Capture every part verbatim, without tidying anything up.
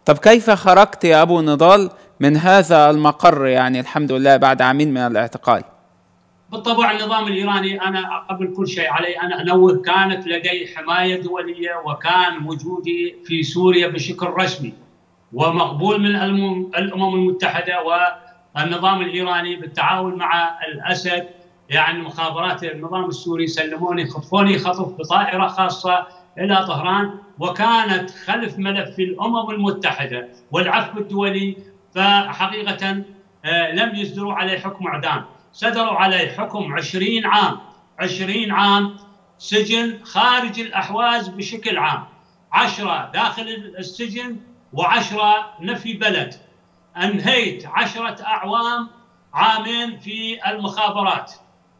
طب كيف خرجت يا أبو نضال من هذا المقر، يعني الحمد لله بعد عامين من الاعتقال؟ بالطبع النظام الإيراني، أنا قبل كل شيء علي أنا أنوه، كانت لدي حماية دولية، وكان وجودي في سوريا بشكل رسمي ومقبول من الأمم المتحدة والنظام الإيراني بالتعاون مع الأسد. يعني مخابرات النظام السوري سلموني، خطفوني خطف بطائرة خاصة إلى طهران، وكانت خلف ملف الأمم المتحدة والعفو الدولي، فحقيقة لم يصدروا علي حكم إعدام، صدروا علي حكم عشرين عام، عشرين عام سجن خارج الأحواز بشكل عام، عشرة داخل السجن وعشرة نفي بلد. أنهيت عشرة أعوام، عامين في المخابرات،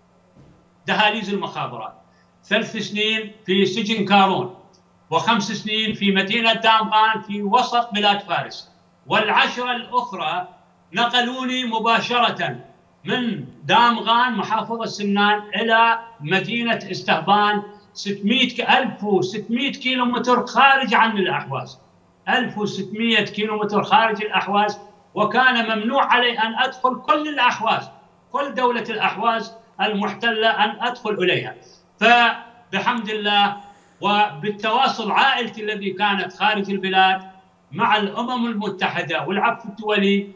دهاليز المخابرات، ثلاث سنين في سجن كارون، وخمس سنين في مدينة دامغان في وسط بلاد فارس. والعشرة الأخرى نقلوني مباشرة من دامغان محافظة سمنان إلى مدينة استهبان، ستمئة ألف وستمئة كيلومتر خارج عن الأحواز، ألف وستمئة كيلومتر خارج الأحواز. وكان ممنوع علي أن أدخل كل الأحواز، كل دولة الأحواز المحتلة أن أدخل إليها. فبحمد الله وبالتواصل عائلتي الذي كانت خارج البلاد مع الأمم المتحدة والعفو الدولي،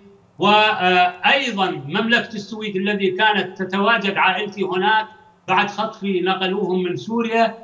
وأيضا مملكة السويد الذي كانت تتواجد عائلتي هناك بعد خطفي، نقلوهم من سوريا،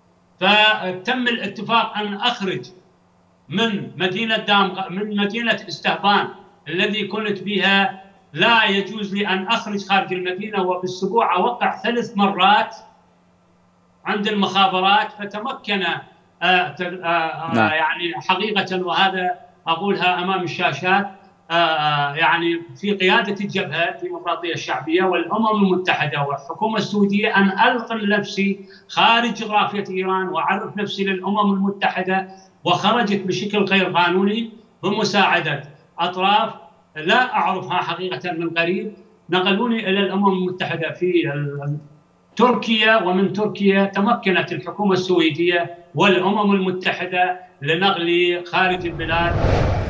فتم الاتفاق أن أخرج من مدينة دام من مدينة استهبان الذي كنت بها. لا يجوز لي أن أخرج خارج المدينة، وبالأسبوع أوقع ثلاث مرات عند المخابرات، فتمكن آآ آآ نعم. يعني حقيقة، وهذا أقولها أمام الشاشات، يعني في قيادة الجبهة الديمقراطية الشعبية والأمم المتحدة والحكومة السعودية أن ألقي نفسي خارج جغرافية إيران وأعرف نفسي للأمم المتحدة، وخرجت بشكل غير قانوني بمساعدة أطراف لا أعرفها حقيقة من قريب. نقلوني إلى الأمم المتحدة في تركيا، ومن تركيا تمكنت الحكومة السويدية والأمم المتحدة لنقلي خارج البلاد.